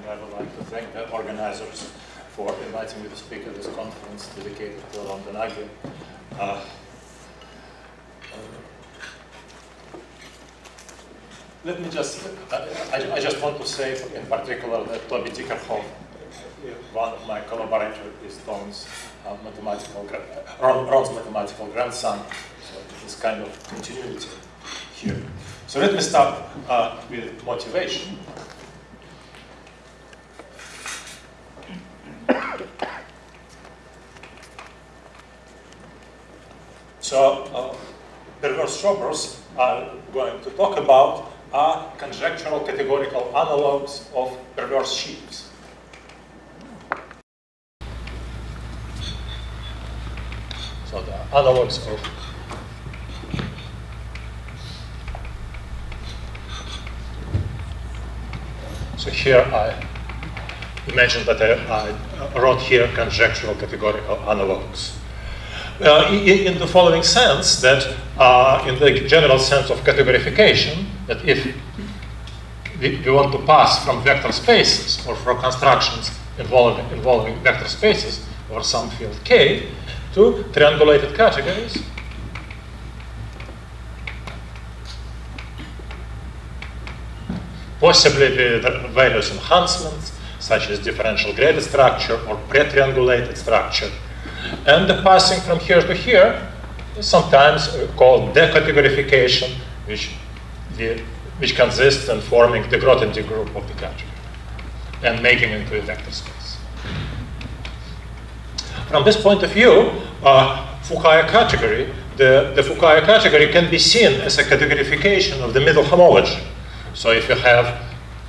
I would like to thank the organizers for inviting me to speak at this conference dedicated to Londonagi. Let me just, I just want to say in particular that Toby Dickerhoff, one of my collaborators, is Ron's mathematical grandson, so this kind of continuity here. So let me start with motivation. So perverse shoppers are going to talk about are conjectural categorical analogues of perverse sheaves. So the analogues of so here I imagine that I wrote here conjectural categorical analogues. In the following sense, that in the general sense of categorification, that if we want to pass from vector spaces or from constructions involving vector spaces or some field K to triangulated categories, possibly with various enhancements, such as differential graded structure or pre-triangulated structure. And the passing from here to here is sometimes called decategorification, which consists in forming the Grothendieck group of the category and making it into a vector space. From this point of view, Fukaya category, the Fukaya category can be seen as a categorification of the middle homology. So if you have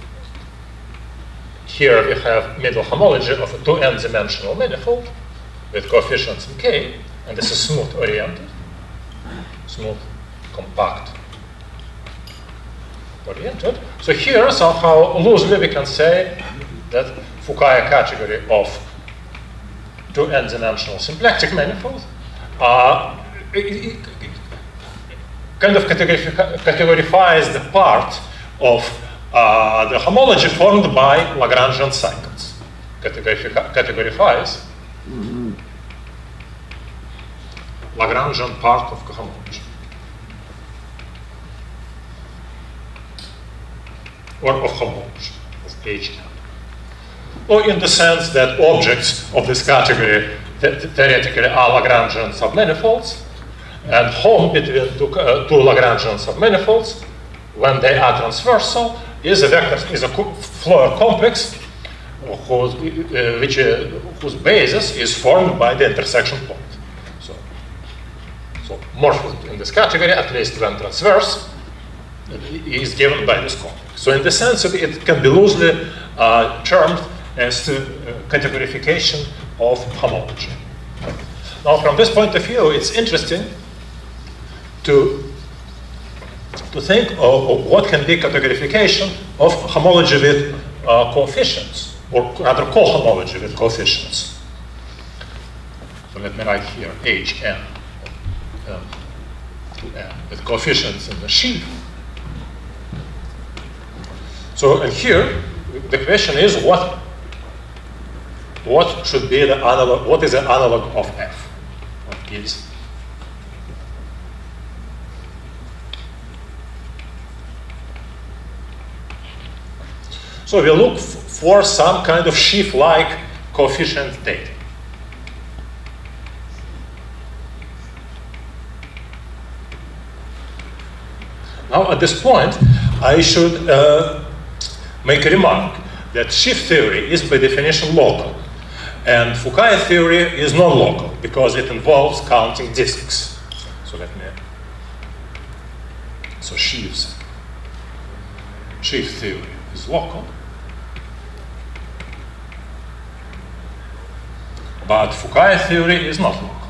here we have middle homology of a 2n dimensional manifold with coefficients in K, and this is smooth oriented, smooth, compact oriented. So here, somehow loosely, we can say that Fukaya category of 2n dimensional symplectic manifold kind of categorifies the part of the homology formed by Lagrangian cycles. Categorifies Lagrangian part of cohomology, or of homology, of Hn. Or in the sense that objects of this category theoretically are Lagrangian submanifolds, and home between two Lagrangian submanifolds, when they are transversal, is a Floer complex whose basis is formed by the intersection point. So morphism in this category, at least when transverse, is given by this complex. So in the sense of it can be loosely termed as categorification of homology. Now from this point of view, it's interesting to think of what can be categorification of homology with coefficients, or rather cohomology with coefficients. So let me write here Hn with coefficients in the sheaf. So and here the question is what should be the analog? What is the analog of F? What gives? So we look for some kind of sheaf-like coefficient data. Now at this point, I should make a remark that sheaf theory is by definition local, and Fukaya theory is non-local because it involves counting disks. So sheaf theory is local. But Fukaya theory is not local.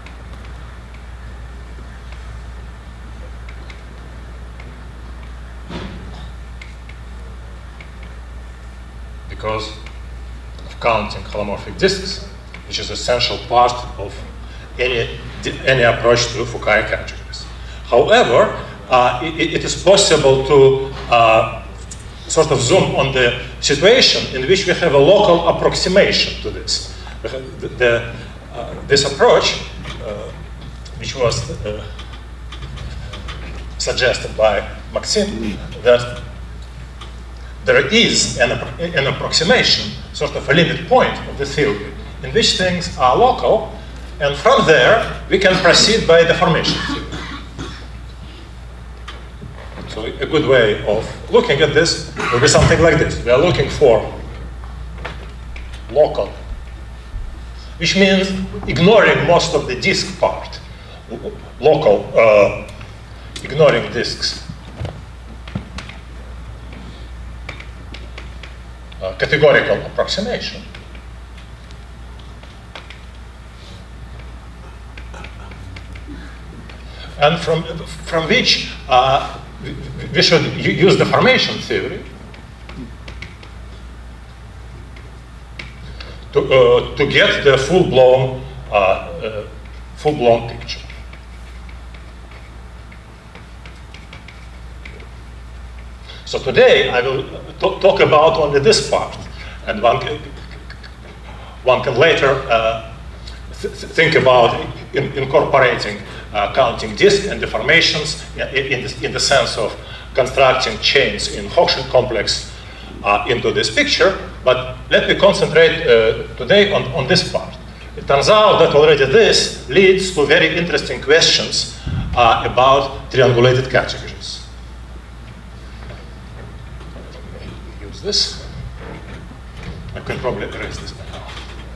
Because of counting holomorphic disks, which is an essential part of any approach to Fukaya categories. However, it is possible to sort of zoom on the situation in which we have a local approximation to this. This approach, which was suggested by Maxime, that there is an approximation, sort of a limit point of the theory, in which things are local, and from there we can proceed by deformation theory. So a good way of looking at this will be something like this. We are looking for local, which means ignoring most of the disk part, local, ignoring disks. Categorical approximation. And from which we should use deformation theory to get the full-blown picture. So today I will talk about only this part, and one can later think about incorporating counting disk and deformations in the sense of constructing chains in Hochschild complex into this picture. But let me concentrate today on this part. It turns out that already this leads to very interesting questions about triangulated categories. Use this. I can probably erase this by now.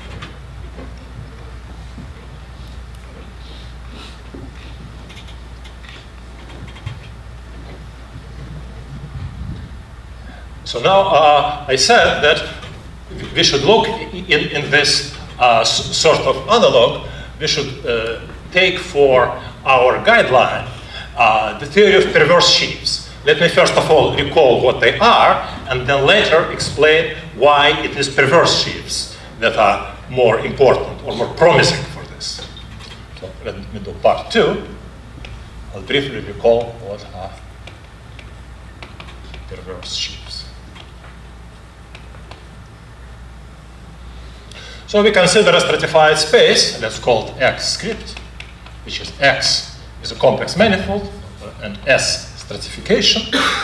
So now I said that we should look in this sort of analog. We should take for our guideline the theory of perverse sheaves. Let me first of all recall what they are, and then later explain why it is perverse sheaves that are more important or more promising for this. So let me do part 2. I'll briefly recall what are perverse sheaves. So we consider a stratified space, let's call it X script, which is X is a complex manifold, and S stratification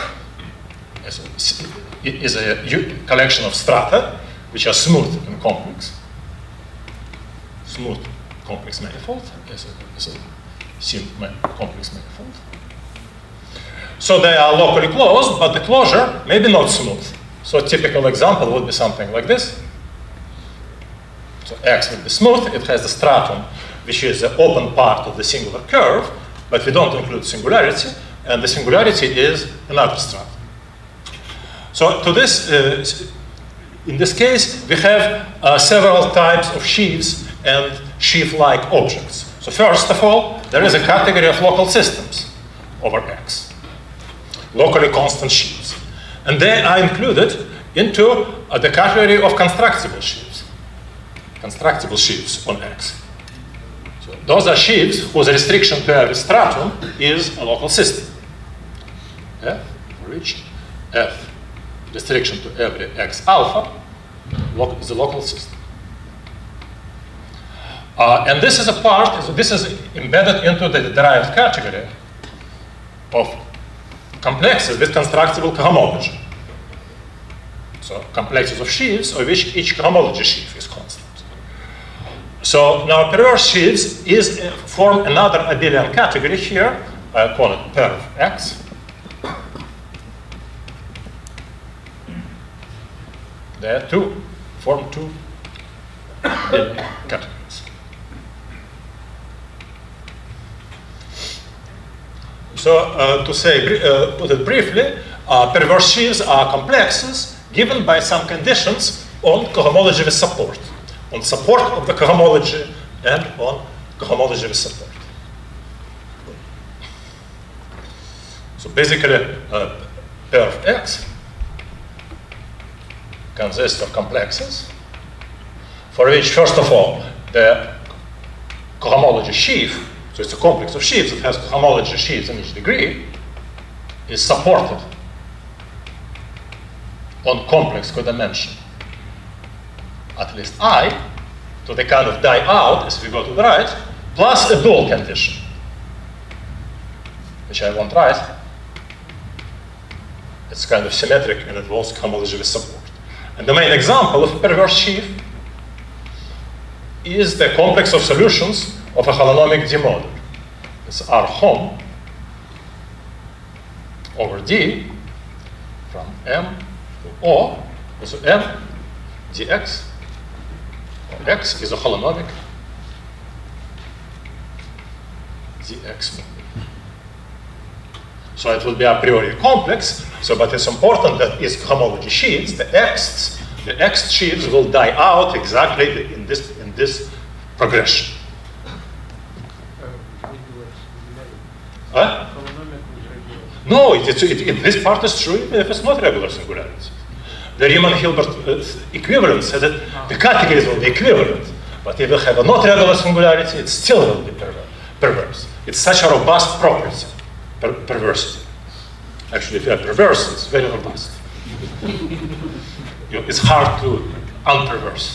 is a collection of strata, which are smooth and complex. Smooth complex manifold is a sim complex manifold. So they are locally closed, but the closure may be not smooth. So a typical example would be something like this. So X will be smooth. It has the stratum, which is the open part of the singular curve, but we don't include singularity, and the singularity is another stratum. So to this, in this case, we have several types of sheaves and sheaf-like objects. So first of all, there is a category of local systems over X, locally constant sheaves, and they are included into the category of constructible sheaves. Constructible sheaves on X. So those are sheaves whose restriction to every stratum is a local system. F, for which F restriction to every X alpha is a local system. And this is a part, this is embedded into the derived category of complexes with constructible cohomology. So complexes of sheaves of which each cohomology sheaf is constant. So now perverse sheaves form another abelian category here. I call it perv X. There form two abelian categories. So to put it briefly, perverse sheaves are complexes given by some conditions on cohomology with support. On support of the cohomology and on cohomology with support. So basically, perv X consists of complexes for which, first of all, the cohomology sheaf, so it's a complex of sheaves, it has cohomology sheaves in each degree, is supported on complex codimension, at least I, to the kind of die out as we go to the right, plus a dual condition, which I won't write. It's kind of symmetric and it involves homology with support. And the main example of a perverse sheaf is the complex of solutions of a holonomic D model. It's R hom over D from M to O, so M dx, or X is a holonomic dx. So it will be a priori complex, so but it's important that its homology sheaves, the X sheaves will die out exactly in this progression. Huh? No, this part is true even if it's not regular singularity. The Riemann-Hilbert equivalent says that the categories will be equivalent, but if you have a not regular singularity, it still will be perverse. It's such a robust property, perversity. Actually, if you have perverse, it's very robust. It's hard to unperverse.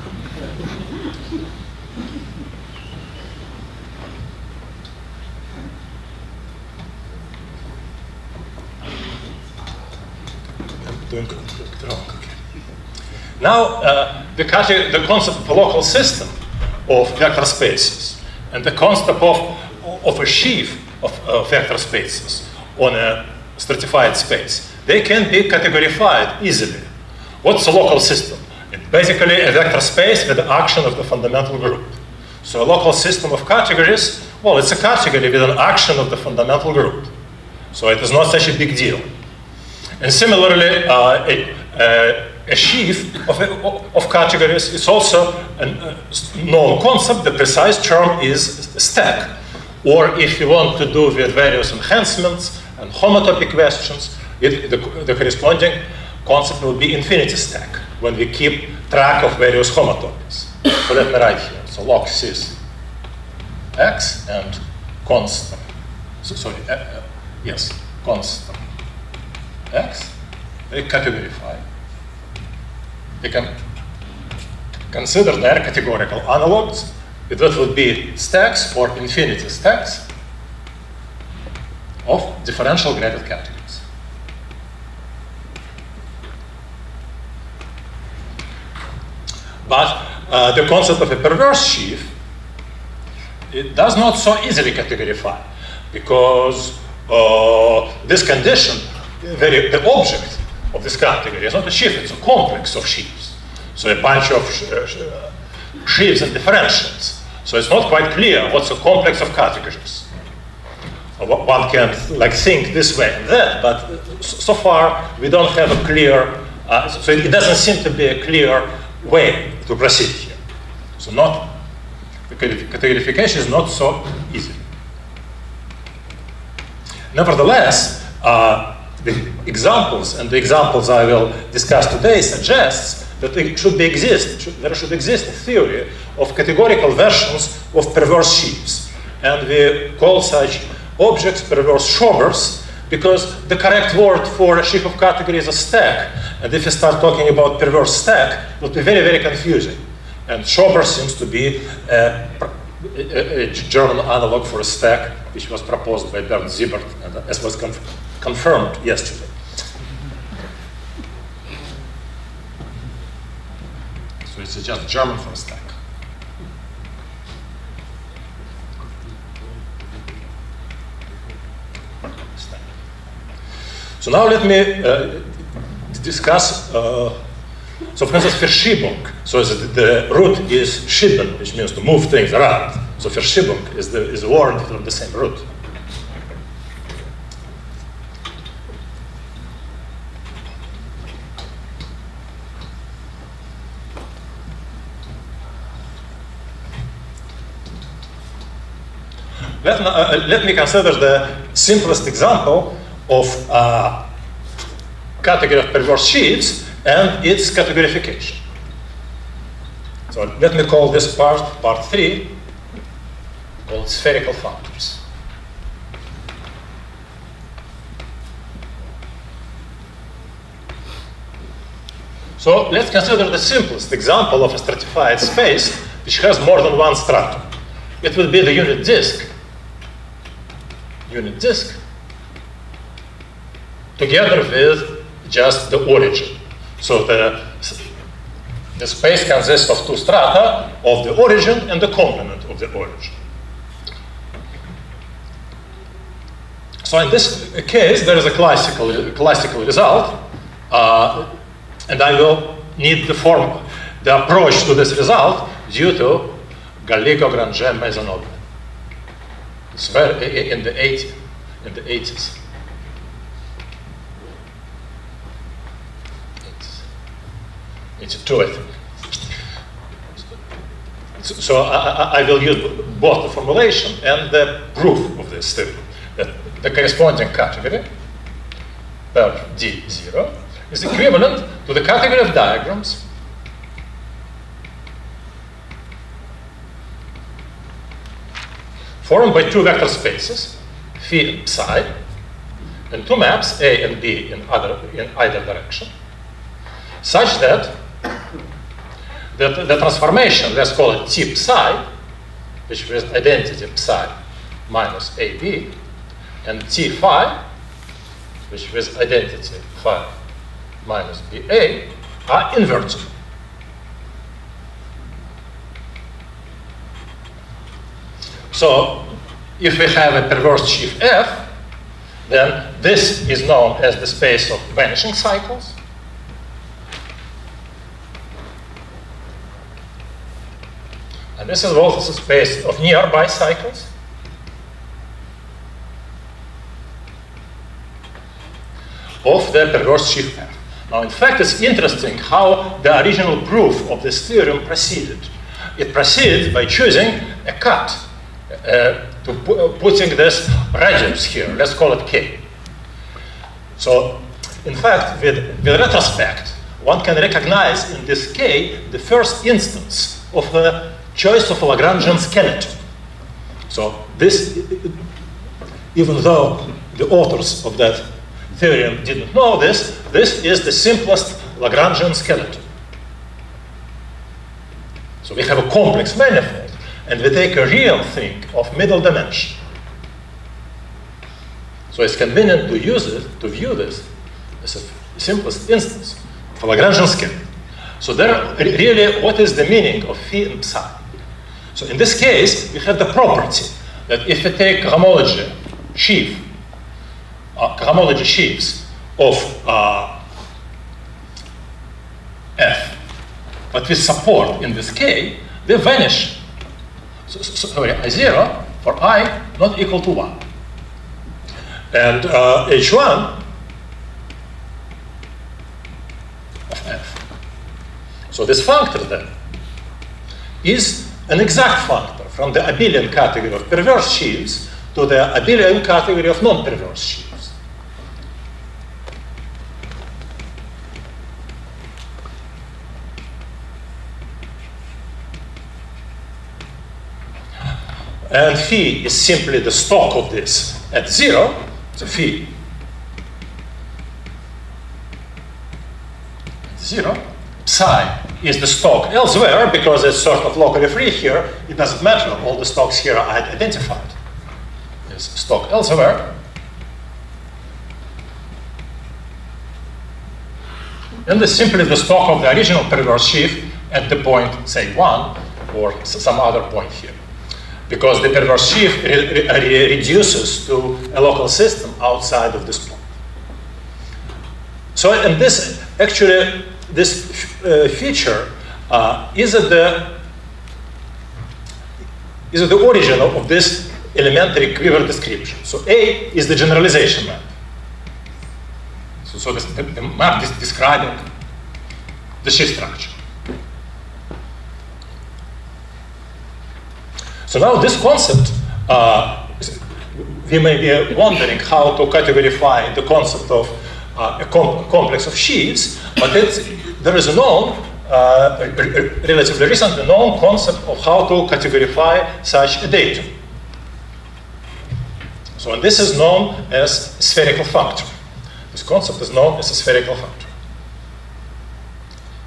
Doing wrong. Okay. Now, the concept of a local system of vector spaces and the concept of a sheaf of vector spaces on a stratified space, they can be categorified easily. What's a local system? It's basically a vector space with the action of the fundamental group. So a local system of categories, well, it's a category with an action of the fundamental group. So it is not such a big deal. And similarly, a sheaf of categories is also a known concept. The precise term is stack. Or if you want to do with various enhancements and homotopy questions, the corresponding concept will be infinity stack, when we keep track of various homotopies. So let me write here. So log sys x and constant. So, sorry, yes, constant x, they categorify. They can consider their categorical analogs. That would be stacks or infinity stacks of differential graded categories. But the concept of a perverse sheaf, it does not so easily categorify, because this condition, the object of this category is not a sheaf, it's a complex of sheaves. So a bunch of sheaves and differentials. So it's not quite clear what's a complex of categories. One can think this way and that, but so far we don't have a clear, so it doesn't seem to be a clear way to proceed here. So the categorification is not so easy. Nevertheless, the examples I will discuss today suggests that there should exist a theory of categorical versions of perverse sheaves. And we call such objects perverse Schobers, because the correct word for a sheaf of categories is a stack. And if you start talking about perverse stack, it will be very, very confusing. And Schober seems to be a German analog for a stack, which was proposed by Bernd Siebert, and as was confirmed yesterday. So it's just German for a stack. So now let me discuss, so for instance, Verschiebung. So the root is schieben, which means to move things around. So Verschiebung is the word from the same root. Let me consider the simplest example of category of perverse sheaves and its categorification. So let me call this part 3, called spherical functors. So let's consider the simplest example of a stratified space which has more than one stratum. It will be the unit disk, together with just the origin. So the space consists of two strata, of the origin and the complement of the origin. So in this case, there is a classical result, and I will need the approach to this result due to Gallico-Granger-Maisonneuve. It's very in the 80s. It's a 2, I think. So I will use both the formulation and the proof of this theory. That the corresponding category, per D0, is equivalent to the category of diagrams formed by two vector spaces, phi and psi, and two maps, A and B, in either direction, such that the transformation, let's call it T psi, which is identity psi minus AB, and T phi, which is identity phi minus BA, are invertible. So if we have a perverse sheaf F, then this is known as the space of vanishing cycles. And this is also the space of nearby cycles. Of the perverse sheaf F. Now, in fact, it's interesting how the original proof of this theorem proceeded. It proceeds by choosing a cut, putting this radius here. Let's call it K. So, in fact, with retrospect, one can recognize in this K the first instance of a choice of a Lagrangian skeleton. So this, even though the authors of that theorem didn't know this, this is the simplest Lagrangian skeleton. So we have a complex manifold, and we take a real thing of middle dimension. So it's convenient to use it, to view this as the simplest instance of a Lagrangian skeleton. So there, really, what is the meaning of phi and psi? So in this case, we have the property that if we take cohomology sheaf, cohomology sheaves of F, but with support in this K, they vanish. So sorry, I0 for I not equal to 1. And H1 of F. So this functor then is an exact functor from the abelian category of perverse sheaves to the abelian category of non-perverse sheaves. And phi is simply the stock of this at 0, so phi at 0. Psi is the stock elsewhere because it's sort of locally free here. It doesn't matter, all the stocks here are identified. There's stock elsewhere. And it's simply the stock of the original perverse sheaf at the point, say 1, or some other point here. Because the perverse sheaf reduces to a local system outside of this point. So, and this actually, this feature is at the origin of this elementary quiver description. So A is the generalization map. So the map is describing the sheaf structure. So now this concept, we may be wondering how to categorify the concept of a complex of sheaves, but there is a known, relatively recently known concept of how to categorify such a datum. So and this is known as spherical factor. This concept is known as a spherical factor.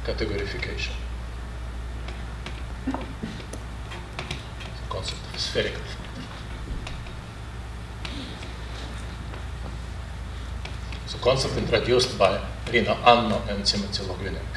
categorification. The concept of spherical functor. It's a concept introduced by Rino Anno and Timothy Logvinenko.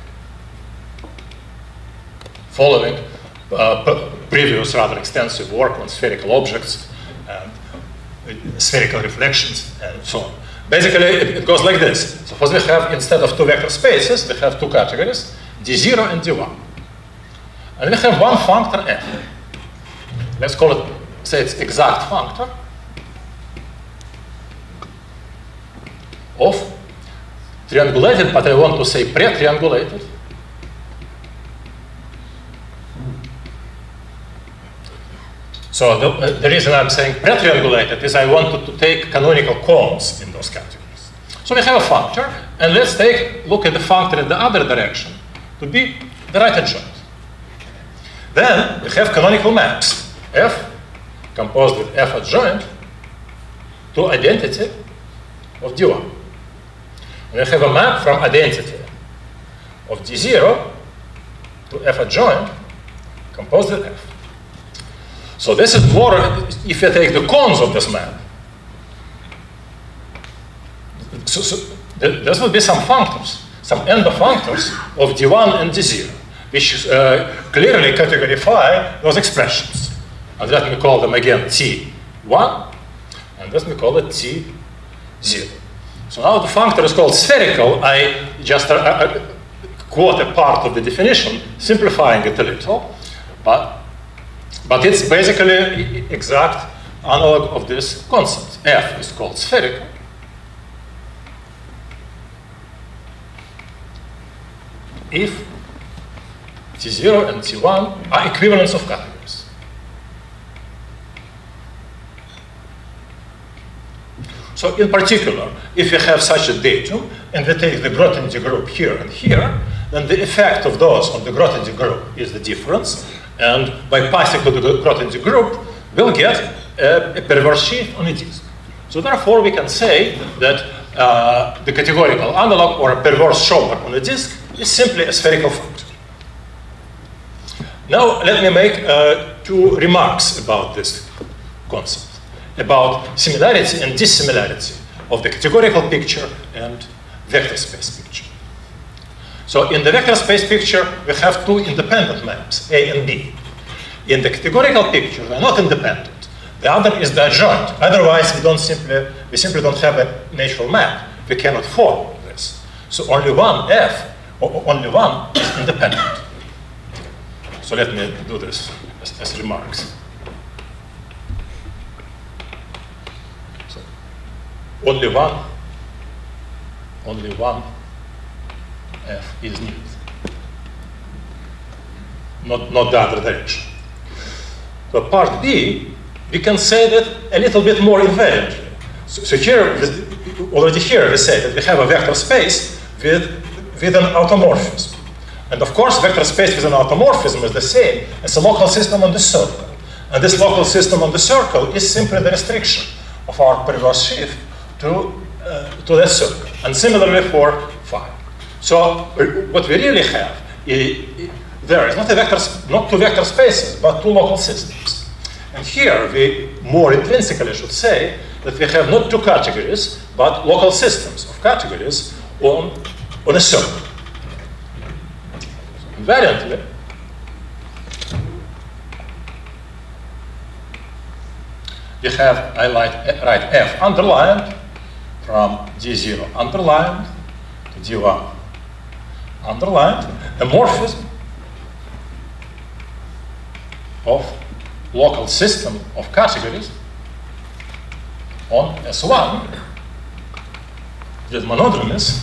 Following previous rather extensive work on spherical objects and spherical reflections and so on. Basically, it goes like this. Suppose we have, instead of two vector spaces, we have two categories, D0 and D1. And we have one functor f. Let's call it, say it's exact functor of triangulated, but I want to say pre-triangulated So the reason I'm saying pre-triangulated is I wanted to take canonical cones in those categories. So we have a functor, and let's take a look at the functor in the other direction to be the right adjoint. Then we have canonical maps, F composed with F adjoint to identity of D1. And we have a map from identity of D0 to F adjoint composed with F. So this is more, if you take the cones of this map, so there will be some functors, some end functors of D1 and D0, which clearly categorify those expressions. And let me call them again T1, and let me call it T0. So now the functor is called spherical. I just quote a part of the definition, simplifying it a little, but it's basically exact analog of this concept. F is called spherical. If T0 and T1 are equivalents of categories. So in particular, if you have such a datum, and we take the Grothendieck group here and here, then the effect of those on the Grothendieck group is the difference. And by passing to the Grothendieck group, we'll get a perverse sheaf on a disk. So therefore, we can say that the categorical analog or a perverse Schober on a disk is simply a spherical functor. Now, let me make two remarks about this concept, about similarity and dissimilarity of the categorical picture and vector space picture. So in the vector space picture, we have two independent maps, A and B. In the categorical picture, they're not independent. The other is the adjoint. Otherwise, we simply don't have a natural map. We cannot form this. So only one F, or only one is independent. So let me do this as remarks. So only one F is needed, not the other direction. So part B, we can say that a little bit more invariantly. So here, already here we say that we have a vector space with an automorphism. And of course, vector space with an automorphism is the same as a local system on the circle. And this local system on the circle is simply the restriction of our perverse sheaf to that circle. And similarly for phi. So what we really have, there is not two vector spaces, but two local systems. And here we more intrinsically should say that we have not two categories, but local systems of categories on a circle. So invariantly, we have, I write F underlined from D0 underlined to D1 underlined, a morphism of local system of categories on S1 with monodromies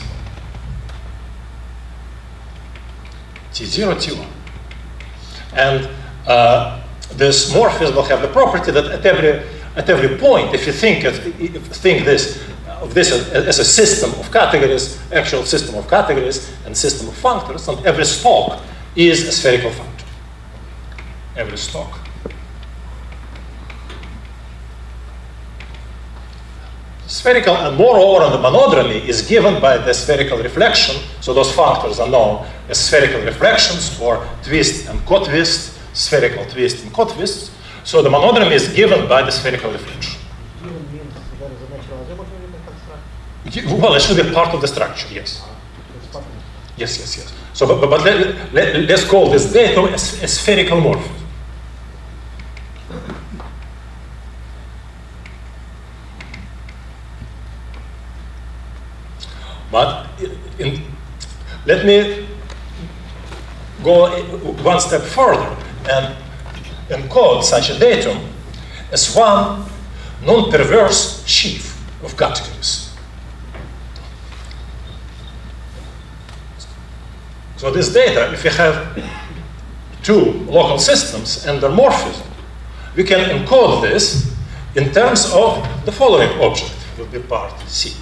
T0, T1. And this morphism will have the property that at every point, if you think of this as a system of categories, actual system of categories and system of functors, and every stalk is a spherical functor. Every stalk. spherical, and moreover, the monodromy is given by the spherical reflection. So those factors are known as spherical reflections, or twist and co-twist, spherical twist and co-twist. So the monodromy is given by the spherical reflection. Given means there is a natural algebra you can construct? Well, it should be part of the structure, yes. It's part of it. Yes, yes, yes. So, but let's call this datum a spherical morphism. But let me go one step further and encode such a datum as one non-perverse sheaf of categories. So this data, if we have two local systems and their morphism, we can encode this in terms of the following object, will be part C.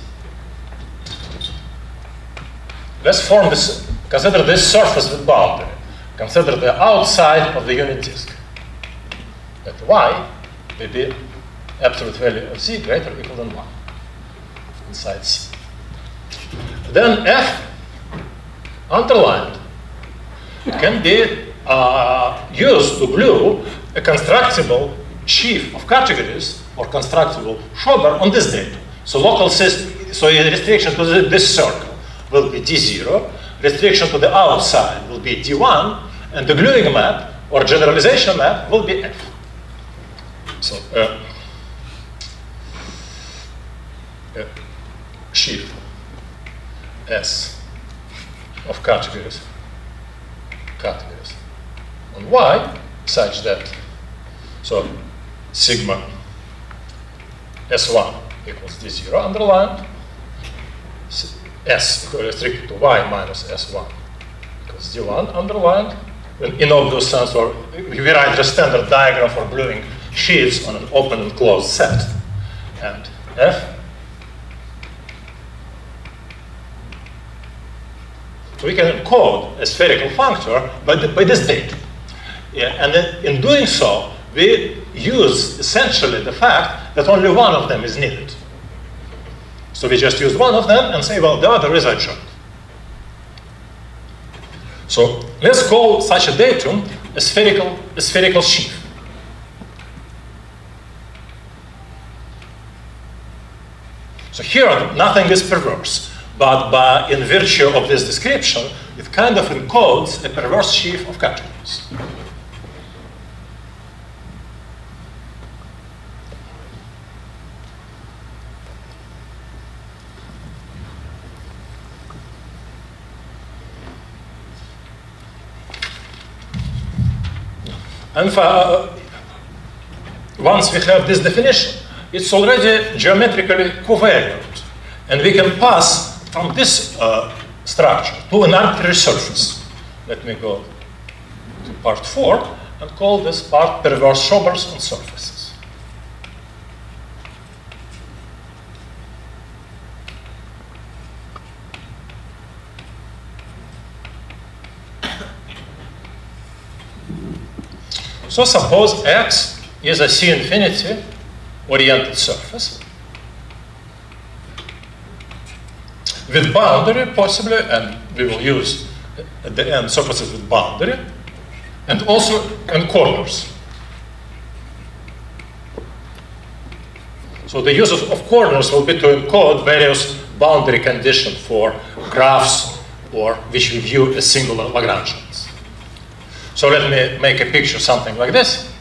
Let's form this, consider this surface with boundary. Consider the outside of the unit disk. That y may be absolute value of z greater or equal than 1 inside C. Then F underlined can be used to glue a constructible sheaf of categories or constructible Schober on this data. So local system, so a restriction to this circle will be D0, restriction to the outside will be D1, and the gluing map or generalization map will be F. So sheaf S of categories on Y such that, so sigma S1 equals D0 underlined, S restricted to Y minus S1 equals D1 underlined. In obvious sense, or we write the standard diagram for gluing sheaves on an open and closed set. And F. So we can encode a spherical functor by this data. Yeah, and then in doing so, we use essentially the fact that only one of them is needed. So we just use one of them and say, well, the other is adjoint. So let's call such a datum a spherical sheaf. So here, nothing is perverse, but in virtue of this description, it kind of encodes a perverse sheaf of categories. And once we have this definition, it's already geometrically covariant. And we can pass from this structure to an arbitrary surface. Let me go to part 4 and call this part perverse Schobers on surfaces. So suppose X is a C infinity oriented surface with boundary possibly, and we will use at the end surfaces with boundary, and also and corners. So the use of corners will be to encode various boundary conditions for graphs or which we view as singular Lagrangians. So let me make a picture something like this.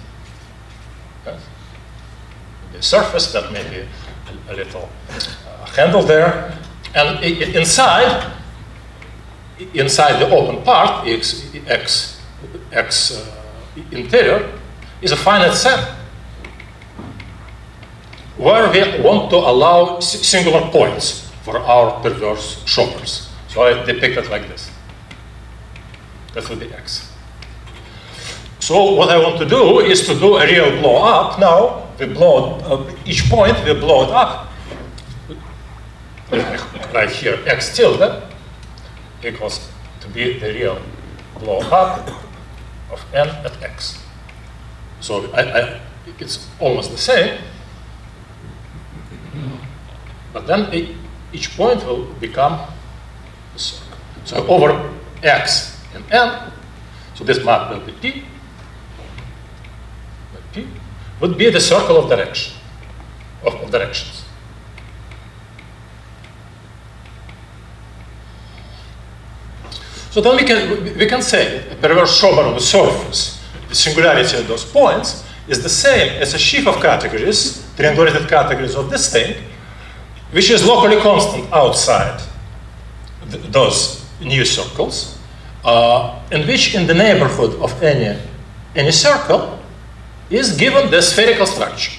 The surface that may be a little handle there, and inside the open part, x interior, is a finite set where we want to allow singular points for our perverse Schobers. So I depict it like this. That would be x. So what I want to do is to do a real blow up. Now we blow each point, we blow it up. Right here, x tilde equals to be the real blow up of n at x. So it's almost the same. But then each point will become a circle. So over x and n, so this map will be P, would be the circle of direction, of directions. So then we can say a perverse Schober on the surface, the singularity of those points, is the same as a sheaf of categories, triangulated categories of this thing, which is locally constant outside those new circles, and which in the neighborhood of any circle is given the spherical structure.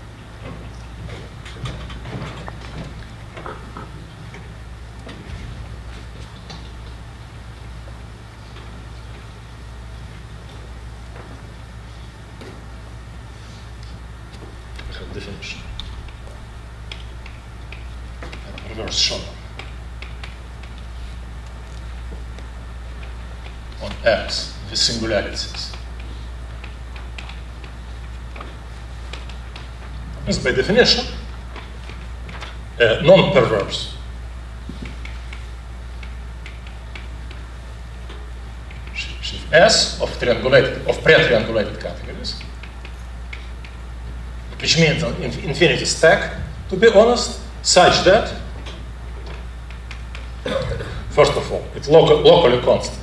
Definition. Reverse Schober on X with singularities is by definition non-perverse sheaf S of pre-triangulated categories, which means an infinity stack, to be honest, such that, first of all, it's locally constant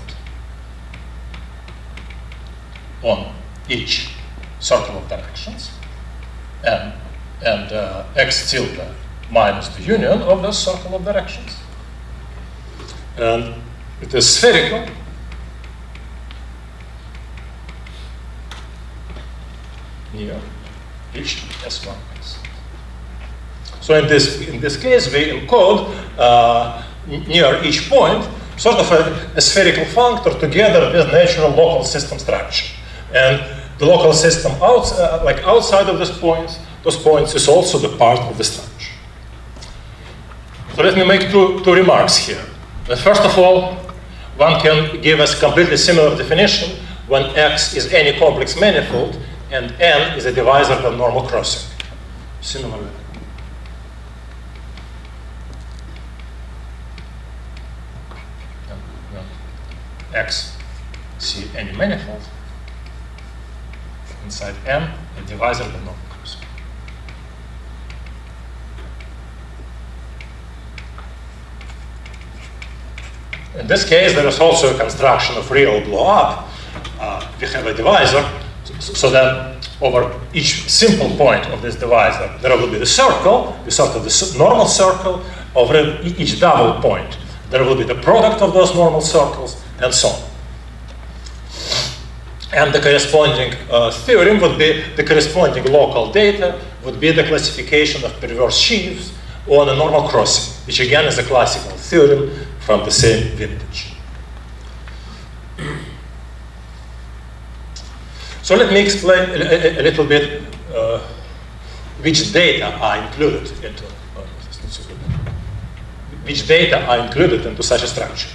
on each circle of directions, and x tilde minus the union of the circle of directions. And it is spherical near each S1 x. So in this case, we encode near each point sort of a spherical functor together with natural local system structure. And the local system outside of those points is also the part of the structure. So let me make two remarks here. First of all, one can give us completely similar definition when X is any complex manifold and N is a divisor of normal crossing. Similarly. X, see any manifold, inside N, a divisor of normal crossing. In this case, there is also a construction of real blow-up. We have a divisor, so that over each simple point of this divisor, there will be the circle, the sort of the normal circle. Over each double point, there will be the product of those normal circles, and so on. And the corresponding theorem would be, the corresponding local data would be the classification of perverse sheaves on a normal crossing, which again is a classical theorem from the same vintage. So let me explain a little bit which data are included into such a structure.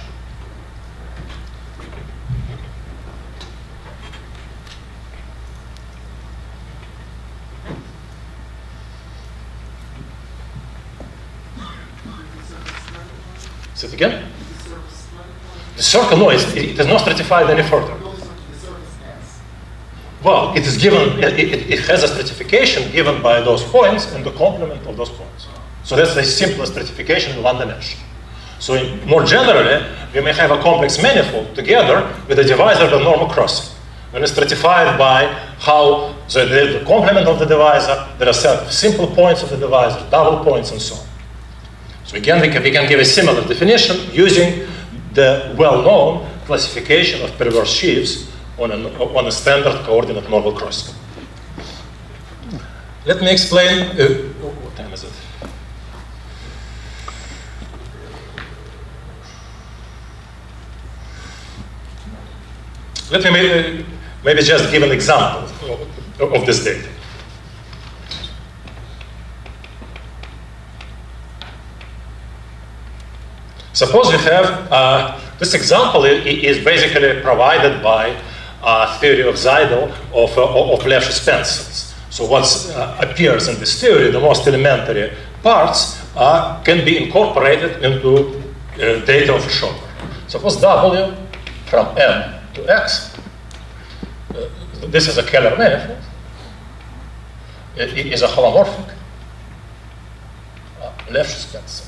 Say it again? The circle, no, it is not stratified any further. Well, it is given, it has a stratification given by those points and the complement of those points. So that's the simplest stratification in one dimension. So more generally, we may have a complex manifold together with a divisor of normal crossing. When it's stratified by how the complement of the divisor, there are set of simple points of the divisor, double points, and so on. So again, we can give a similar definition using the well-known classification of perverse sheaves on a standard coordinate normal crossing. Let me explain, what time is it? Let me maybe just give an example of this data. Suppose we have, this example is basically provided by theory of Seidel of Lefschetz pencils. So what appears in this theory, the most elementary parts can be incorporated into data of a shopper. Suppose W from M to X, this is a Keller manifold, it is a holomorphic Lefschetz pencil.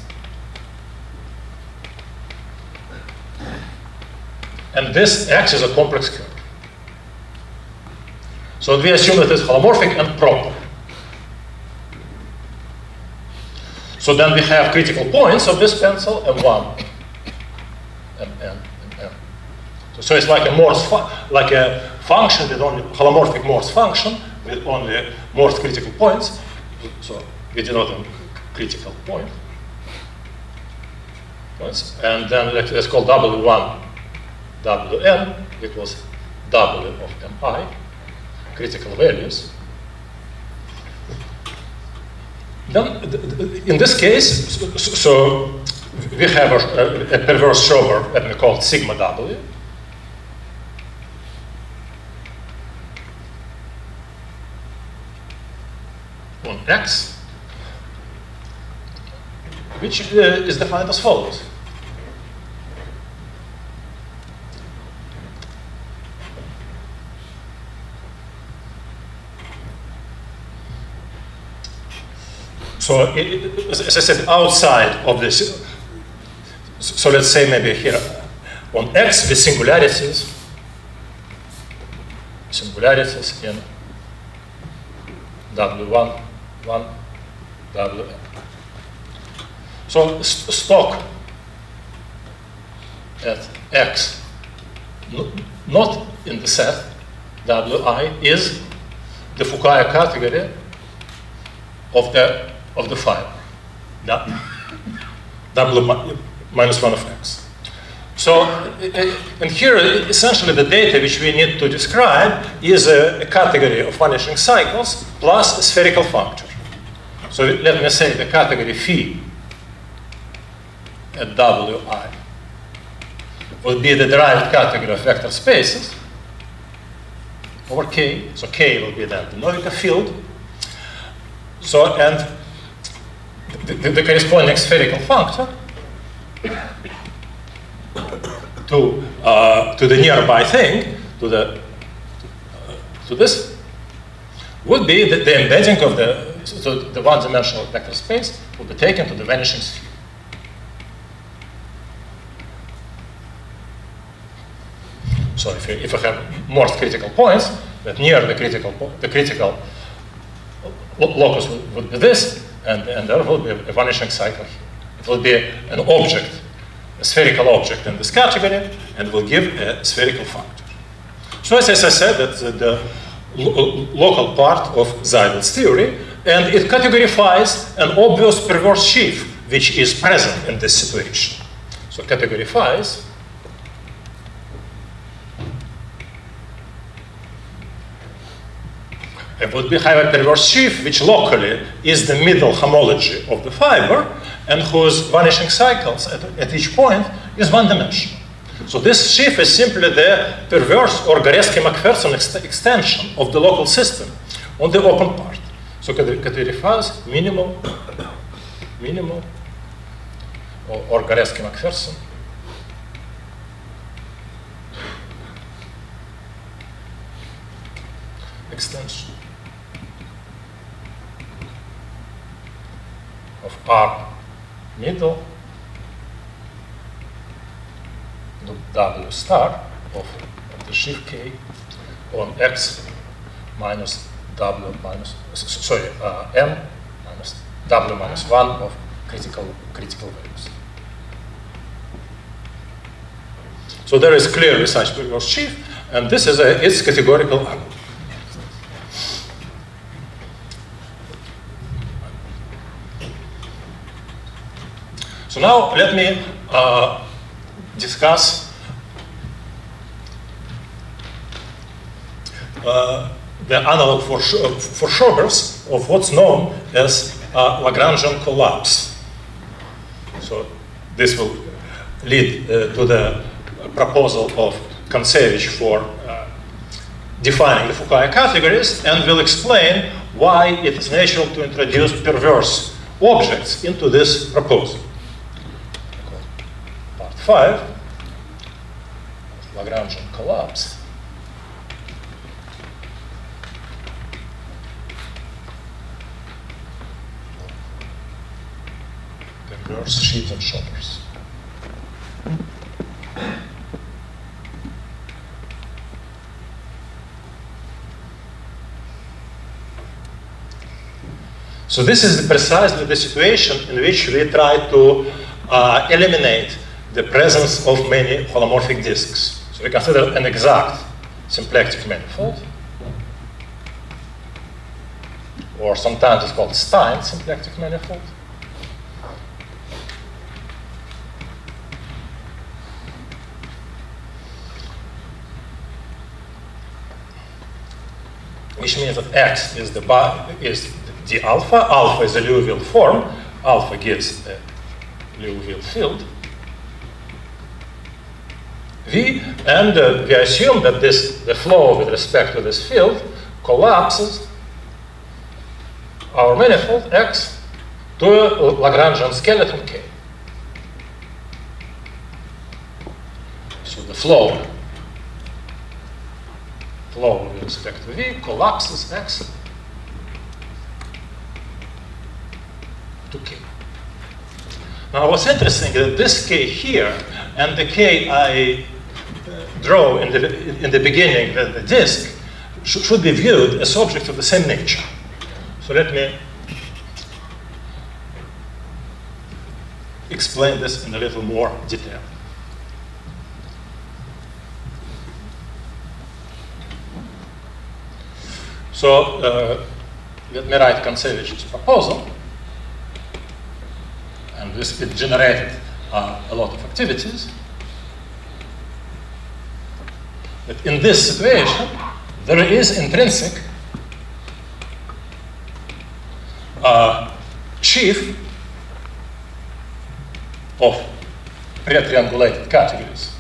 And this X is a complex curve. So we assume that it's holomorphic and proper. So then we have critical points of this pencil, M1, Mn, and M. So it's like a Morse, like a function with only holomorphic Morse function with only Morse critical points. So we denote them critical points. And then let's call W1 Wn equals W of Mi, critical values. Then, in this case, so we have a perverse Schober, let me call it sigma W. On X, which is defined as follows. So, as I said, outside of this, so let's say maybe here on X with singularities in W1, Wn. So stock at X, not in the set Wi, is the Fukaya category of the fiber, W minus 1 of X. So, and here, essentially, the data which we need to describe is a category of vanishing cycles plus a spherical functor. So let me say the category phi at Wi will be the derived category of vector spaces over K. So K will be then the Novikov field. So, and the corresponding spherical functor to the nearby thing, to this, would be the embedding of the one-dimensional vector space will be taken to the vanishing sphere. So if I have more critical points, that near the critical locus would be this, and there will be a vanishing cycle here. It will be an object, a spherical object in this category, and will give a spherical functor. So as I said, that's the local part of Seidl's theory, and it categorifies an obvious perverse sheaf which is present in this situation. So categorifies it would be have a perverse sheaf which locally is the middle homology of the fiber and whose vanishing cycles at each point is one-dimensional. So this sheaf is simply the perverse or Goretzky-McPherson extension of the local system on the open part. So categorifies minimal or Goretzky-McPherson extension of R middle W star of the sheaf K on X minus W minus, sorry, M minus W minus 1 of critical values. So there is clearly such perverse sheaf, and this is its categorical angle. So now let me discuss the analog for Schobers of what's known as Lagrangian collapse. So this will lead to the proposal of Kontsevich for defining the Fukaya categories, and will explain why it is natural to introduce perverse objects into this proposal. Part 5, Lagrangian collapse. Perverse sheaves and shoppers. So this is precisely the situation in which we try to eliminate the presence of many holomorphic disks. So we consider an exact symplectic manifold, or sometimes it's called Stein symplectic manifold. Which means that X is the alpha. Alpha is a Liouville form. Alpha gives a Liouville field. V, and we assume that the flow with respect to this field collapses our manifold X to a Lagrangian skeleton K. So the flow with respect to V collapses X to K. Now what's interesting is that this K here and the K I draw in the beginning, the disk, should be viewed as objects of the same nature. So let me explain this in a little more detail. So let me write Kontsevich's proposal. And it generated a lot of activities. But in this situation, there is intrinsic sheaf of pre-triangulated categories.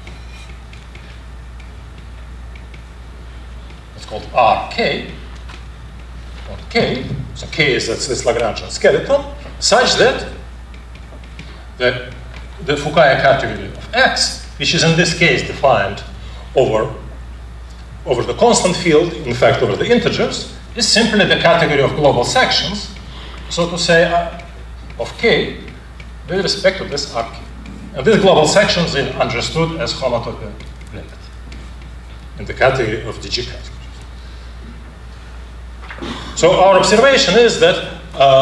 It's called RK. K, so K is this Lagrangian skeleton, such that the Fukaya category of X, which is in this case defined over the constant field, in fact over the integers, is simply the category of global sections, so to say, of K with respect to this RK. And these global sections are understood as homotopy limit in the category of DG categories. So our observation is that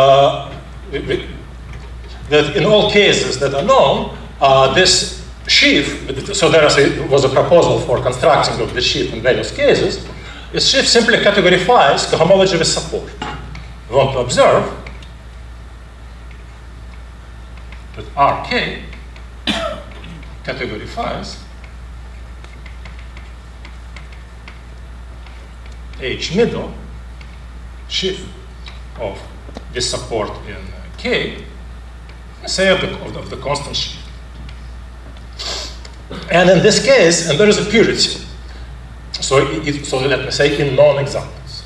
that in all cases that are known, this sheaf, so there was a proposal for constructing of the sheaf in various cases, this sheaf simply categorifies cohomology with support. We want to observe that RK categorifies H middle sheaf of this support in K, say of the constant sheaf. And in this case, and there is a purity. So let me say in non-examples.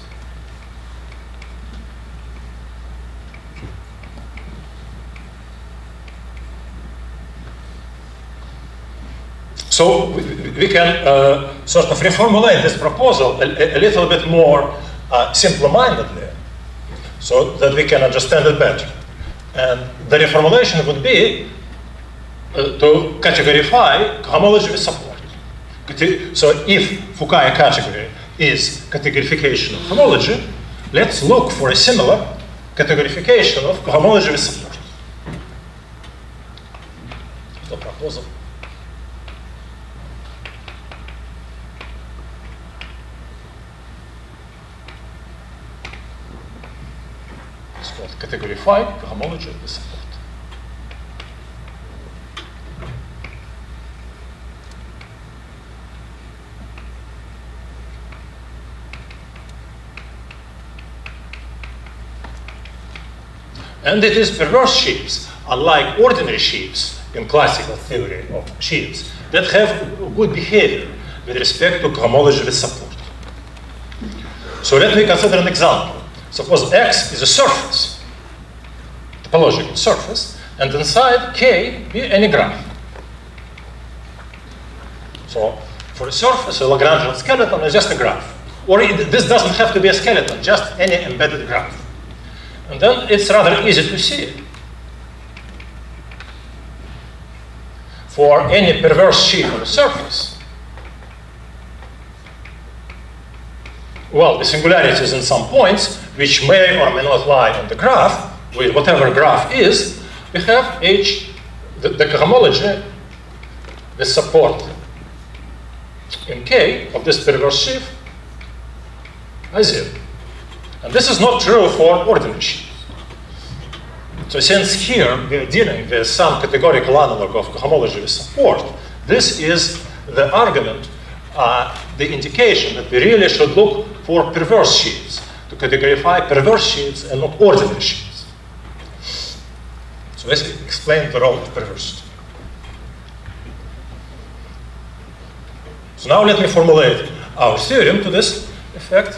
So we can sort of reformulate this proposal a little bit more simple-mindedly, so that we can understand it better. And the reformulation would be to categorify cohomology with support. So if Fukaya category is categorification of homology, let's look for a similar categorification of cohomology with support. The proposal. It's called categorify cohomology with support. And it is perverse sheaves, unlike ordinary sheaves in classical theory of sheaves, that have good behavior with respect to cohomology with support. So let me consider an example. Suppose X is a surface topological surface, and inside K be any graph. So for a surface, a Lagrangian skeleton is just a graph. Or this doesn't have to be a skeleton, just any embedded graph. And then it's rather easy to see. For any perverse sheaf on a surface, well, the singularities in some points, which may or may not lie on the graph, with whatever graph is, we have H, the cohomology, the support in K of this perverse sheaf is 0. And this is not true for ordinary sheaves. So since here we are dealing with some categorical analog of cohomology with support, this is the argument, the indication that we really should look for perverse sheaves, to categorify perverse sheaves and not ordinary sheaves. So let's explain the role of perversity. So now let me formulate our theorem to this effect.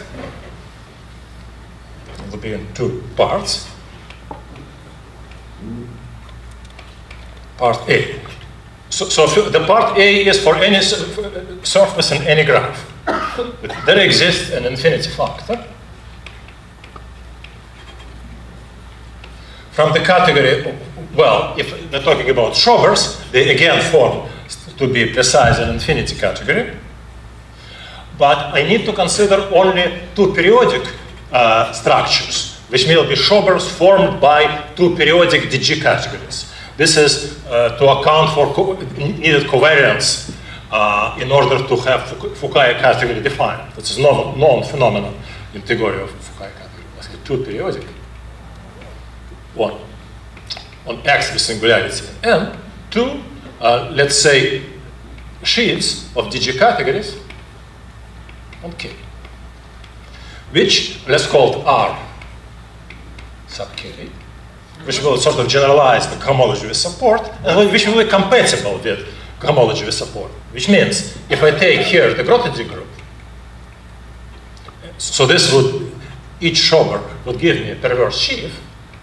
It will be in two parts. Part A. So the part A is for any surface in any graph. There exists an infinity factor from the category, well, if we're talking about Schobers, they again form, to be precise, an infinity category. But I need to consider only two periodic structures, which will be Schobers formed by two periodic DG categories. This is to account for needed covariance in order to have Fukaya category defined. This is known phenomenon in theory of Fukaya category. Let's get two periodic. One on X with singularity N. Two, let's say, sheaves of DG categories on K, which let's call it R sub K, which will sort of generalize the cohomology with support, and which will be compatible with cohomology with support. Which means, if I take here the Grothendieck group, so this would, each Schober would give me a perverse sheaf,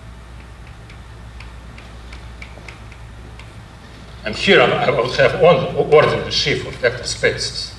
and here I would have one ordinary sheaf of vector spaces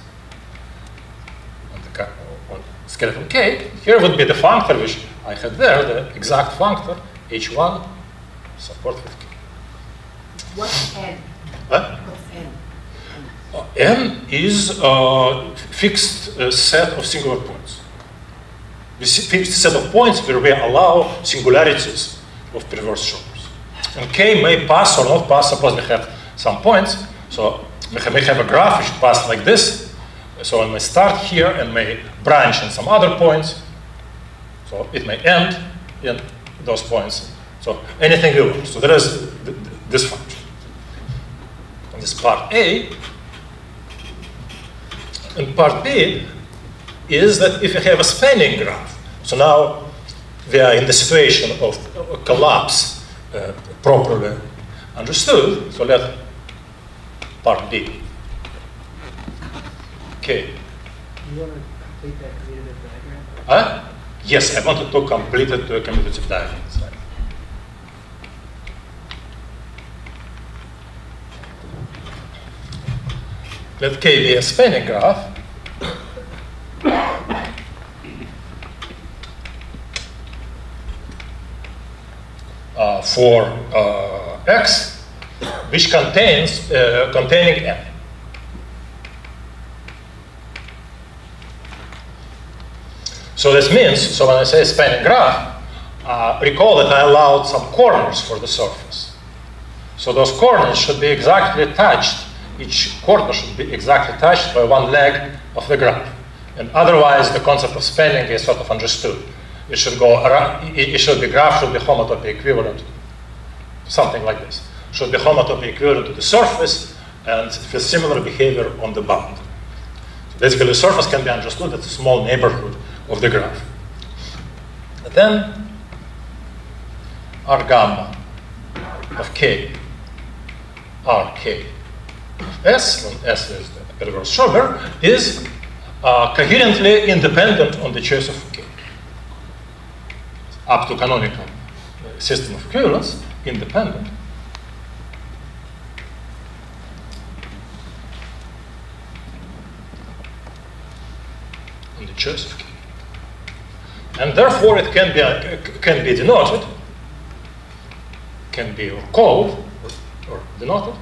on skeleton K. Here would be the functor which I had there, the exact functor, H1, support with K. What's N? What? What's N? N is a fixed set of singular points. This fixed set of points where we allow singularities of perverse Schobers. And K may pass or not pass, suppose we have some points. So we may have a graph which passes like this. So it may start here and may branch in some other points. So it may end in those points. So anything you want. So there is this function. And this part A. And part B is that if you have a spanning graph, so now we are in the situation of a collapse properly understood. So let part B. Okay. You want to complete that commutative diagram? Yes, I wanted to complete it to a commutative diagram. Let K be a spanning graph. For X, which contains containing N. So this means, so when I say spanning graph, recall that I allowed some corners for the surface. So those corners should be exactly touched. Each corner should be exactly touched by one leg of the graph. And otherwise, the concept of spanning is sort of understood. It should go around, the graph should be homotopy equivalent, something like this. Should be homotopy equivalent to the surface and with similar behavior on the bound. So basically, the surface can be understood as a small neighborhood of the graph. And then R gamma of K, RK of S, when S is the perverse Schober, is coherently independent on the choice of K, up to canonical system of equivalence, independent on the choice of K. And therefore it can be denoted, can be or called or denoted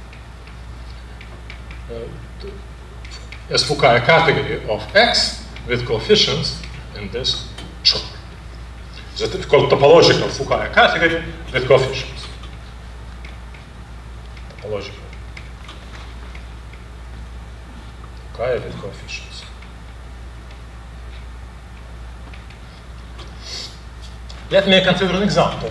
as Fukaya category of X with coefficients in this chart. That is called topological Fukaya category with coefficients. Topological Fukaya with coefficients. Let me consider an example.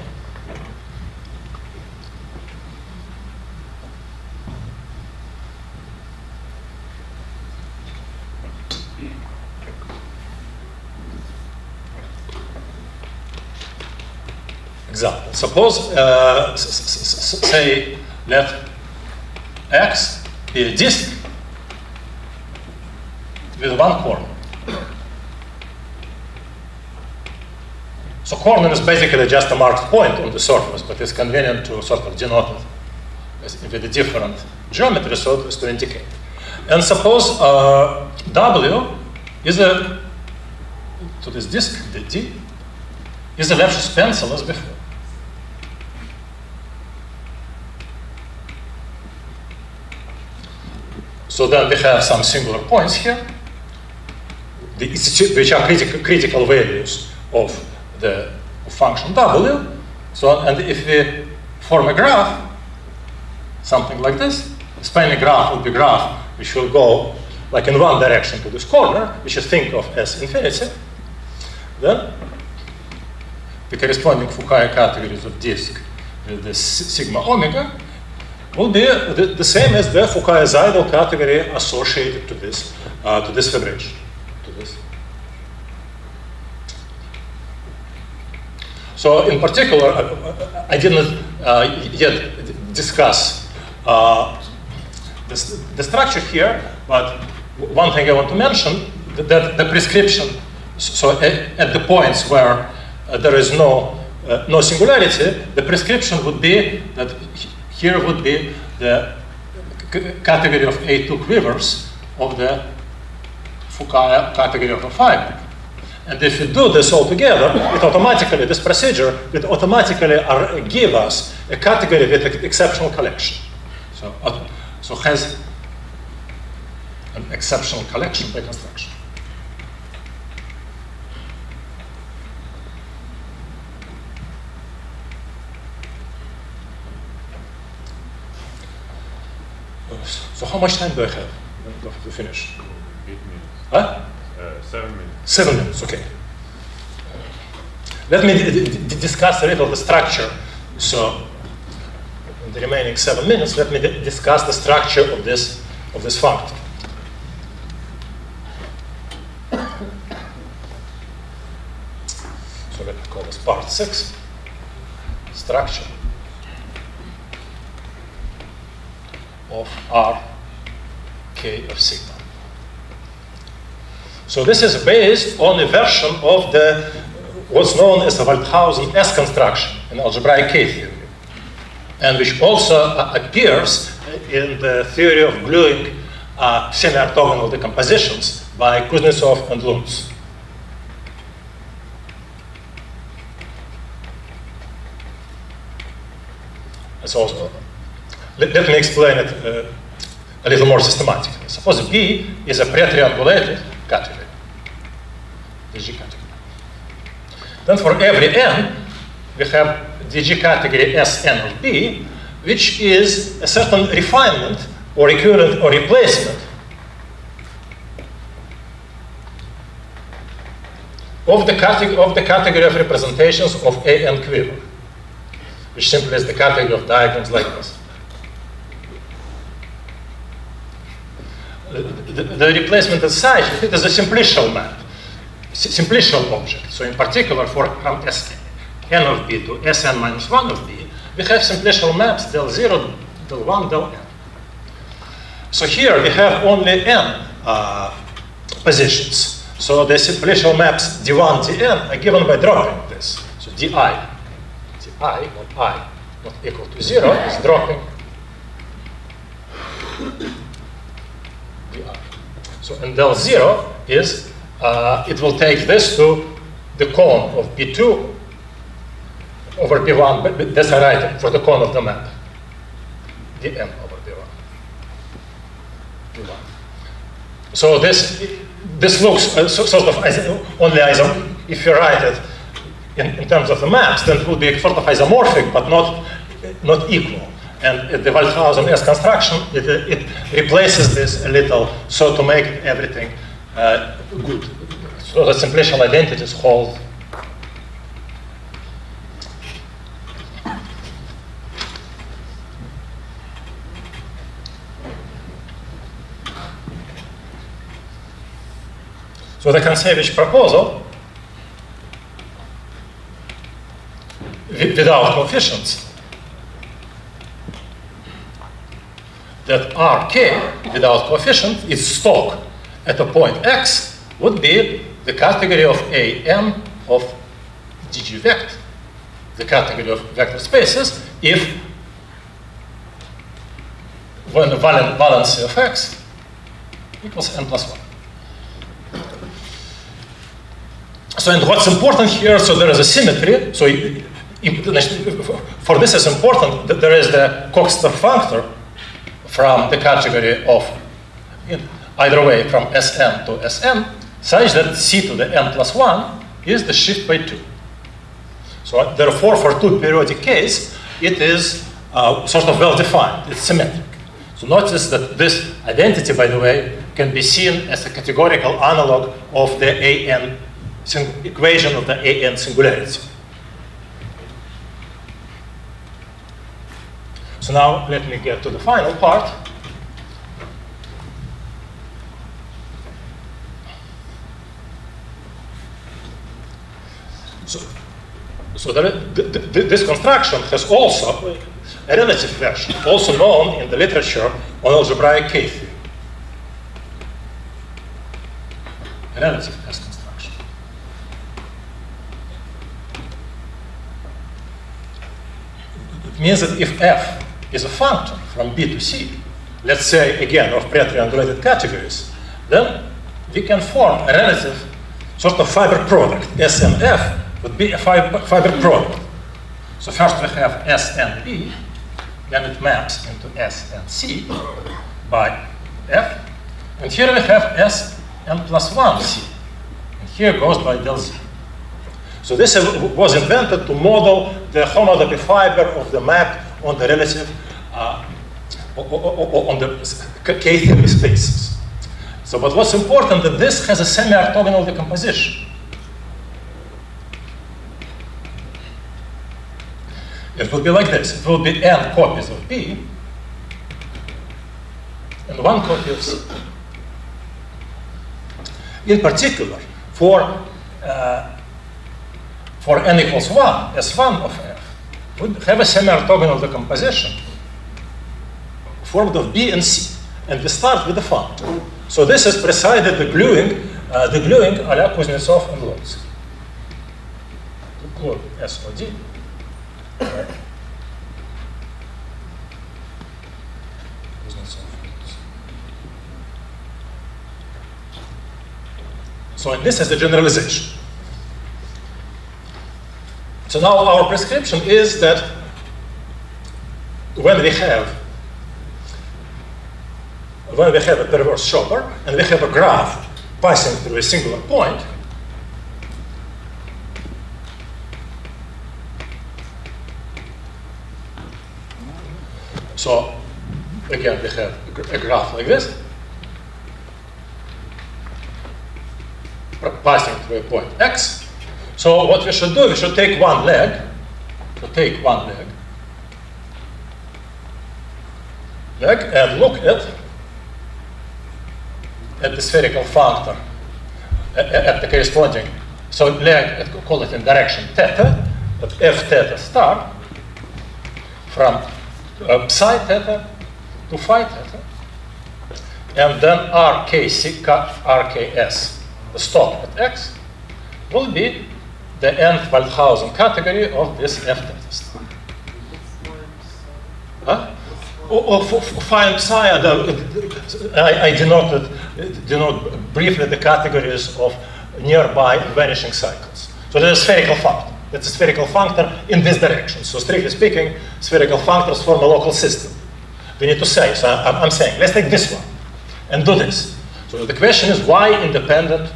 Example. Suppose, say, let X be a disk with one corner. So corner is basically just a marked point on the surface, but it's convenient to sort of denote it with a different geometry so as to indicate. And suppose W is to this disk, the D, is a Lefschetz pencil as before. So then we have some singular points here, which are critical values of the function W. So, and if we form a graph, something like this, the spanning graph will be a graph which will go like in one direction to this corner, which is think of as infinity, then the corresponding Fukaya categories of disk with this sigma omega will be the same as the Fukaya-Seidel category associated to this vibration. To this. So in particular, I didn't yet discuss the structure here, but one thing I want to mention, that the prescription, so at the points where there is no singularity, the prescription would be that here would be the category of A2 quivers of the Fukaya category of a fiber. And if you do this all together, it automatically, this procedure will automatically give us a category with an exceptional collection. So has an exceptional collection by construction. So how much time do I have to finish? 8 minutes. Huh? 7 minutes. 7 minutes, okay. Let me discuss a little the structure. So in the remaining 7 minutes, let me discuss the structure of this function. So let me call this part 6, structure of R K of sigma. So this is based on a version of what's known as the Waldhausen S construction in algebraic K theory, and which also appears in the theory of gluing semi-orthogonal decompositions by Kuznetsov and Luntz. So let me explain it a little more systematically. Suppose B is a pre-triangulated category, DG category. Then for every n, we have DG category Sn of B, which is a certain refinement or equivalent or replacement of the category of representations of An quiver, which simply is the category of diagrams like this. The replacement as such, it is a simplicial map, simplicial object. So in particular, from Sn of B to Sn minus 1 of B, we have simplicial maps del 0, del 1, del n. So here we have only n positions. So the simplicial maps d1, dn are given by dropping this. So di. I, when I not equal to 0, is dropping di. So, and del 0 is, it will take this to the cone of B2 over B1, but that's I write for the cone of the map, dm over B1. So this looks sort of only if you write it in terms of the maps, then it will be sort of isomorphic, but not equal. And the Waldhausen S construction, it replaces this a little, so to make everything good. So the simplicial identities hold. So the Kontsevich proposal, without coefficients, that Rk without coefficient is stock at a point x would be the category of Am of dg vector, the category of vector spaces, if when the valency of x equals n plus 1. So, and what's important here, so there is a symmetry. So, for this is important that there is the Coxeter factor from the category of, either way, from Sn to Sn, such that C to the n plus 1 is the shift by 2. So, therefore, for two periodic case, it is sort of well-defined. It's symmetric. So, notice that this identity, by the way, can be seen as a categorical analog of the An equation of the An singularity. So now let me get to the final part. So this construction has also a relative version, also known in the literature on algebraic K theory. A relative S construction. It means that if f is a function from B to C, let's say again of pre-triangulated categories, then we can form a relative sort of fiber product. S and F would be a fiber product. So first we have S and B, then it maps into S and C by F, and here we have S n plus 1 C, and here goes by del Z. So this was invented to model the homotopy fiber of the map on the relative, on the K-theory spaces. So, but what's important that this has a semi-orthogonal decomposition. It will be like this. It will be n copies of B and one copy of C. In particular, for n equals 1, S1 of f would have a semi-orthogonal decomposition formed of B and C. And we start with the function. So this is precisely the gluing a la Kuznetsov and Lodz. To glue SOD. So and this is the generalization. So now our prescription is that when we have a perverse shopper and we have a graph passing through a singular point, so again we have a graph like this passing through a point x. So what we should do, we should take one leg, and look at the spherical factor at the corresponding, so leg, call it in direction theta, at f theta star, from psi theta to phi theta, and then RKS, the stop at x, will be the nth Waldhausen category of this F data star. Huh? Find psi, I denote briefly the categories of nearby and vanishing cycles. So there's a spherical functor. That's a spherical functor in this direction. So strictly speaking, spherical functors form a local system. We need to say, so I'm saying, let's take this one and do this. So the question is why independent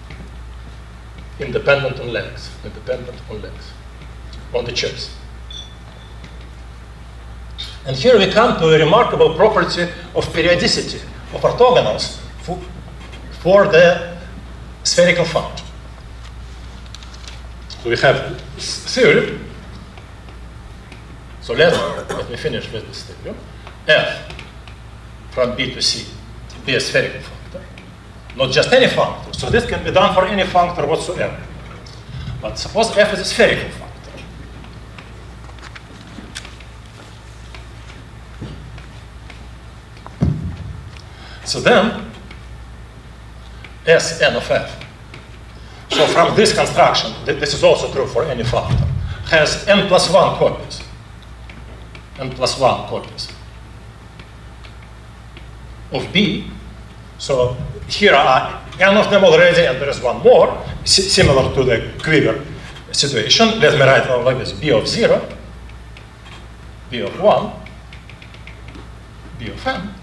on legs, on the chips. And here we come to a remarkable property of periodicity of orthogonals for the spherical function. So we have theory. So let me finish with this theory. F from B to C be a spherical functor, not just any functor. So this can be done for any functor whatsoever. But suppose F is a spherical functor. So then, Sn of F. So from this construction, this is also true for any functor, has n plus 1 copies. N plus 1 copies of B. So here are n of them already, and there is one more, similar to the quiver situation. Let me write it like this: B of 0, B of 1, B of n.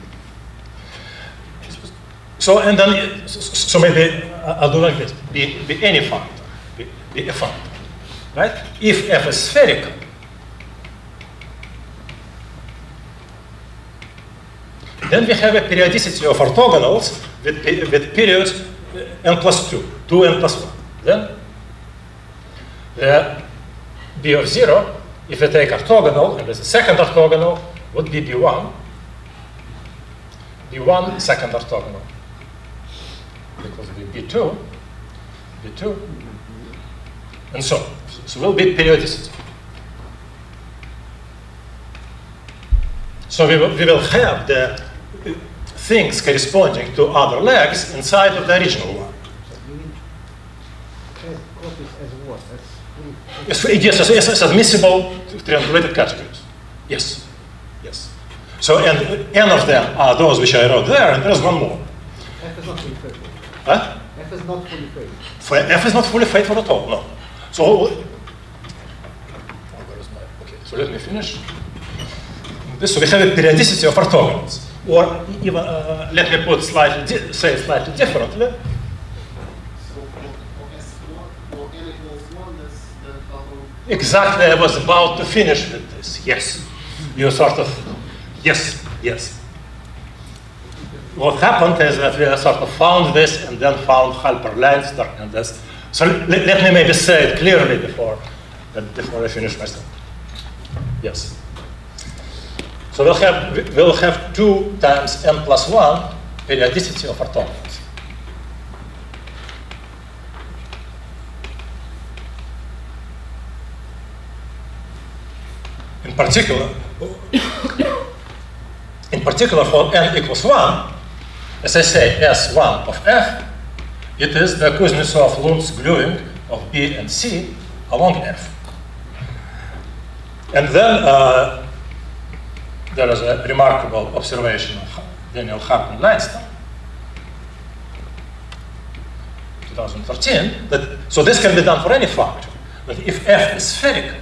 So and then, so maybe I'll do like this: be any functor, be a functor, right? If F is spherical, then we have a periodicity of orthogonals with periods n plus 2, 2n plus 1. Then the B of 0, if we take orthogonal, and there's a second orthogonal, would be B1, B1 second orthogonal. Because B2, B2, and so on. So will be periodicity. So we will have the things corresponding to other legs inside of the original one. You mean as copies as what? Yes, as admissible triangulated categories. Yes, yes. So and n of them are those which I wrote there, and there's one more. F is not fully faithful. Huh? F is not fully faithful. F is not fully faithful at all, no. So, okay, so let me finish. This, so we have a periodicity of orthogonals. Or even, let me put say it slightly differently. So for S1 or n equals 1, that's the double. Exactly, I was about to finish with this. Yes. You sort of, yes, yes. What happened is that we sort of found this and then found Halper-Leinster and this. So let me maybe say it clearly before I finish my stuff. Yes. So we'll have 2 times n plus 1 periodicity of orthogonals. In particular, for n equals 1, as I say, S1 of F, it is the Kuznetsov-Lund's gluing of B and C along F. And then there is a remarkable observation of Daniel Harpen-Leinster, 2013, that, so this can be done for any function, that if F is spherical,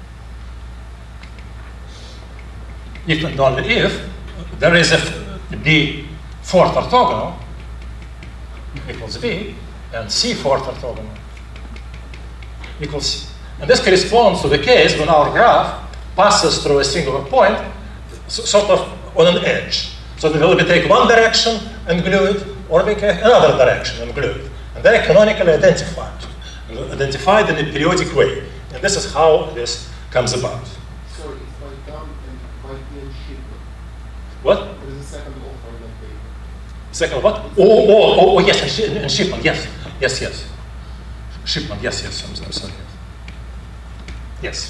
if and only if there is a B fourth orthogonal equals B, and C fourth orthogonal equals C. And this corresponds to the case when our graph passes through a singular point, sort of on an edge. So we will take one direction and glue it, or make another direction and glue it. And they're canonically identified in a periodic way. And this is how this comes about. Sorry, if I come and write in Shipman. What? There is a second author in that paper. Second what? Oh, yes, and Shipman, yes. Shipman, yes, I'm sorry. Yes.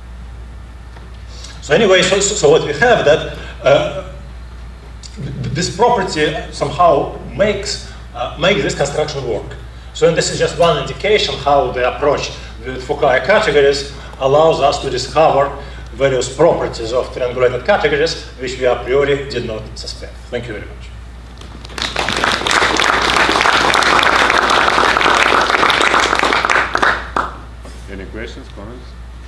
So anyway, so what we have that this property somehow makes this construction work. So and this is just one indication how the approach with Fukaya categories allows us to discover various properties of triangulated categories which we a priori did not suspect. Thank you very much. Any questions, comments?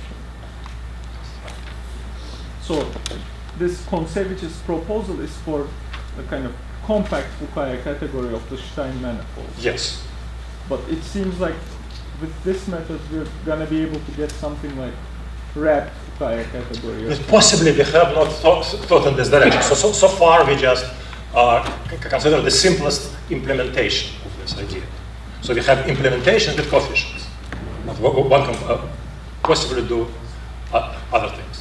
So this Kontsevic's proposal is for a kind of compact Fukaya category of the Stein manifold. Yes. But it seems like with this method we're going to be able to get something like wrapped Fukaya category. But possibly we have not thought in this direction. So far we just consider the simplest implementation of this idea. So we have implementation with coefficients. But one can possibly do other things.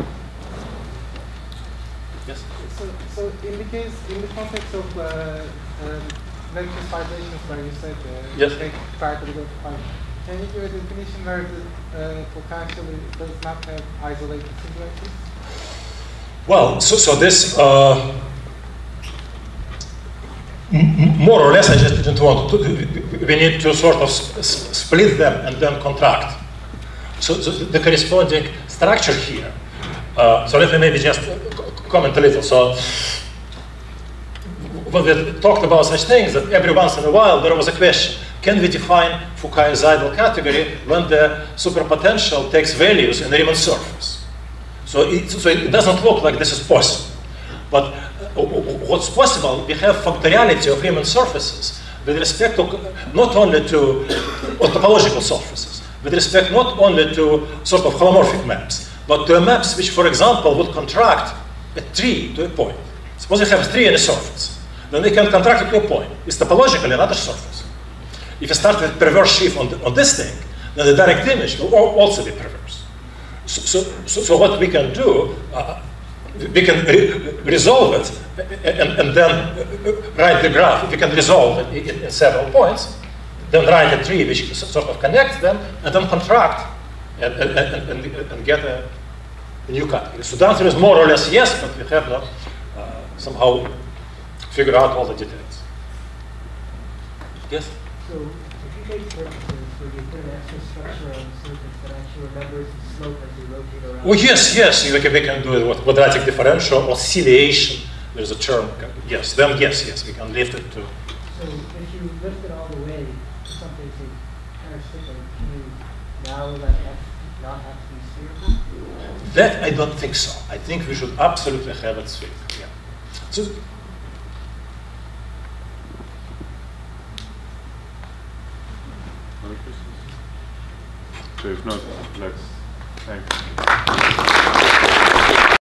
Yes? So in the context of lattice vibrations where you said yes. take prior to the go to 5, can you give a definition where the potentially does not have isolated singularities? Well, so this more or less I just didn't want to, we need to sort of split them and then contract. So the corresponding structure here, so let me maybe just comment a little. So when we talked about such things, that every once in a while there was a question, can we define Fukaya's idle category when the superpotential takes values in the Riemann surface? So it doesn't look like this is possible. But what's possible, we have factoriality of Riemann surfaces with respect to not only to topological surfaces, with respect not only to sort of holomorphic maps, but to maps which, for example, would contract a tree to a point. Suppose you have a tree in a surface, then they can contract it to a point. It's topologically another surface. If you start with perverse sheaf on this thing, then the direct image will also be perverse. So what we can do, we can resolve it and then write the graph. We can resolve it in several points, then write a tree which sort of connects them, and then contract and get a new category. So the answer is more or less yes, but we have not somehow figured out all the details. Yes? So if you take surfaces where you put an extra structure on the surface that actually remembers the slope as you rotate around. Oh yes, we can do it with quadratic differential or ciliation. There's a term. Yes, then yes, we can lift it to. So if you lift it all the way to something say parasitical, can you now let F not have to be spherical? That I don't think so. I think we should absolutely have it spherical. Yeah. So, Other questions? So if not, let's thank you.